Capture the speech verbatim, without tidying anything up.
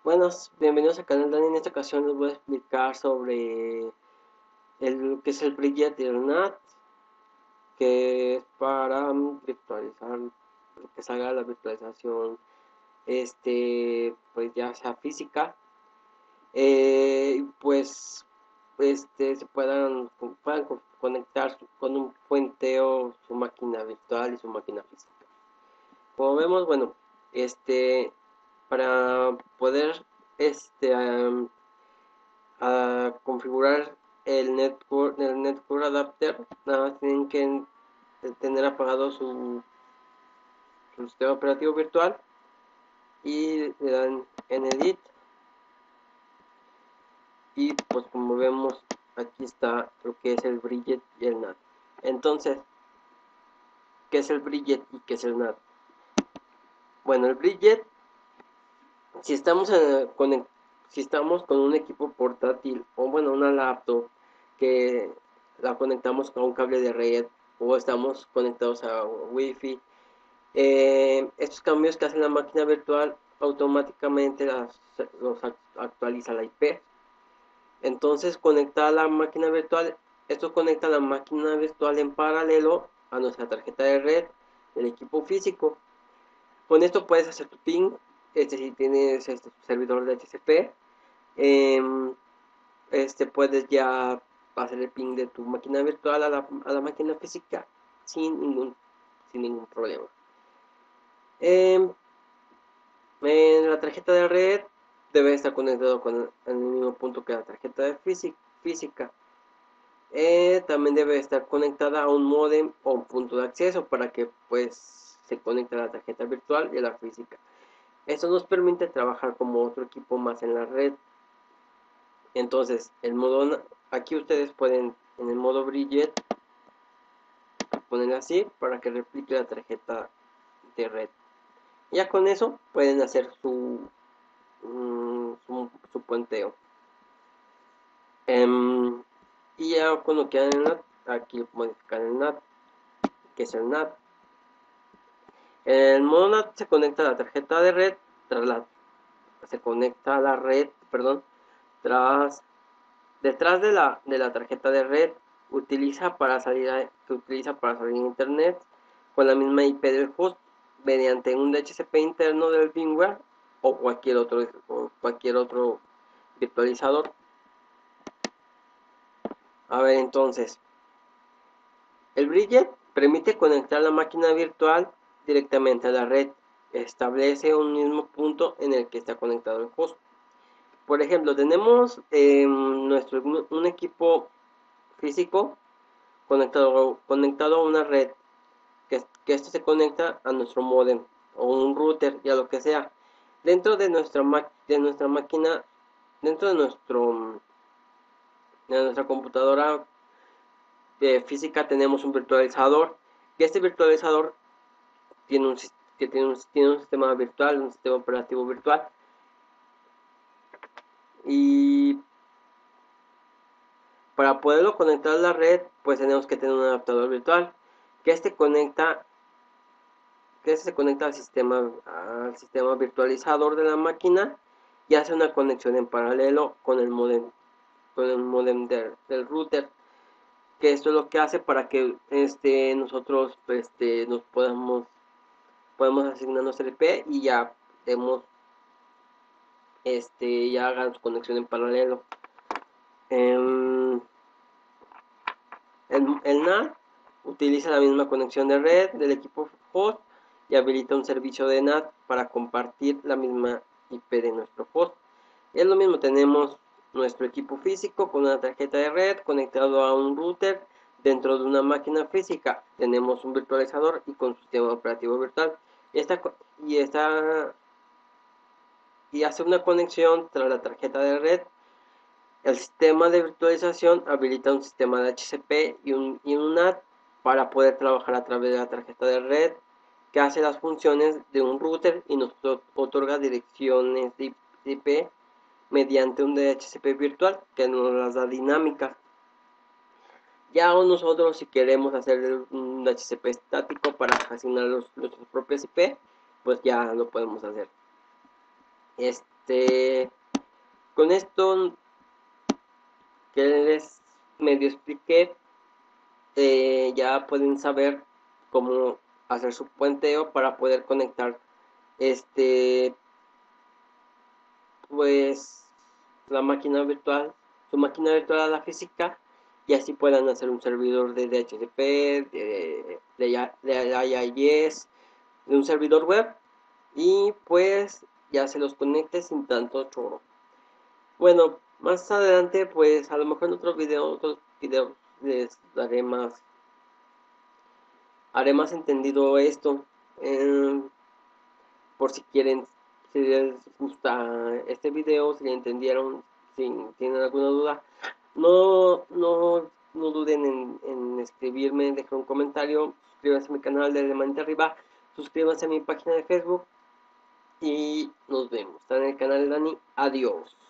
Buenos, bienvenidos al canal Dani. En esta ocasión les voy a explicar sobre el que es el Bridget y el N A T, que es para virtualizar, que salga la virtualización, este, pues ya sea física, eh, pues, este, se puedan, puedan conectar con un puenteo su máquina virtual y su máquina física. Como vemos, bueno, este, para poder, este, um, a configurar el network, el network adapter, nada más tienen que tener apagado su, su sistema operativo virtual y le dan en edit y pues como vemos aquí está lo que es el Bridget y el N A T. Entonces, ¿qué es el Bridget y qué es el N A T? Bueno, el Bridget, si estamos en, con, si estamos con un equipo portátil o bueno, una laptop que la conectamos con un cable de red o estamos conectados a Wi-Fi, eh, estos cambios que hace la máquina virtual automáticamente las, los actualiza la I P. Entonces conecta a la máquina virtual, esto conecta a la máquina virtual en paralelo a nuestra tarjeta de red del equipo físico. Con esto puedes hacer tu ping, este, si tienes este servidor de H C P, eh, este, puedes ya hacer el ping de tu máquina virtual a la, a la máquina física sin ningún, sin ningún problema. Eh, en la tarjeta de red debe estar conectado con el mismo punto que la tarjeta de física. Eh, también debe estar conectada a un modem o un punto de acceso para que pues se conecte a la tarjeta virtual y a la física. Esto nos permite trabajar como otro equipo más en la red. Entonces, el modo aquí ustedes pueden en el modo Bridget poner así para que replique la tarjeta de red. Ya con eso pueden hacer su um, su, su puenteo. Um, y ya cuando quedan en el N A T, aquí modificar el N A T, que es el N A T. El modo N A T se conecta a la tarjeta de red, tras la, se conecta a la red, perdón, tras, detrás de la, de la tarjeta de red, utiliza para salir a, se utiliza para salir a internet con la misma I P del host mediante un D H C P interno del firmware o cualquier otro, o cualquier otro virtualizador. A ver, entonces, el Bridget permite conectar la máquina virtual directamente a la red. Establece un mismo punto en el que está conectado el host. Por ejemplo, tenemos eh, nuestro, un equipo físico conectado, conectado a una red, que, que esto se conecta a nuestro modem o un router, ya lo que sea. Dentro de nuestra, de nuestra máquina, dentro de, nuestro, de nuestra computadora de física tenemos un virtualizador, que este virtualizador tiene un, que tiene un, tiene un sistema virtual, un sistema operativo virtual. Y para poderlo conectar a la red, pues tenemos que tener un adaptador virtual, que este conecta, que este se conecta al sistema, al sistema virtualizador de la máquina y hace una conexión en paralelo con el modem, con el modem del, del router. Que esto es lo que hace para que este, nosotros este, nos podamos, podemos asignar nuestro I P y ya demos, este, ya hagan su conexión en paralelo. Eh, el, el N A T utiliza la misma conexión de red del equipo host y habilita un servicio de N A T para compartir la misma I P de nuestro host. Es lo mismo, tenemos nuestro equipo físico con una tarjeta de red conectado a un router dentro de una máquina física. Tenemos un virtualizador y con su sistema operativo virtual. Esta, y, esta, y hace una conexión tras la tarjeta de red. El sistema de virtualización habilita un sistema de H C P y un, y un N A T para poder trabajar a través de la tarjeta de red que hace las funciones de un router y nos otorga direcciones de I P mediante un D H C P virtual que nos las da dinámicas. Ya nosotros si queremos hacer un D H C P estático para asignar los, nuestros propios I P, pues ya lo podemos hacer. Es, este, con esto que les medio expliqué, eh, ya pueden saber cómo hacer su puenteo para poder conectar este pues la máquina virtual, su máquina virtual a la física, y así puedan hacer un servidor de D H C P, de, de, de I I S, de un servidor web, y pues ya se los conecte sin tanto choro. Bueno, más adelante pues a lo mejor en otros videos, otros videos les daré más, haré más entendido esto, eh, por si quieren, si les gusta este video, si entendieron, si tienen alguna duda, no, no, no duden en, en escribirme, dejar un comentario, suscríbanse a mi canal de manita arriba, suscríbanse a mi página de Facebook y nos vemos. Está en el canal de Dani. Adiós.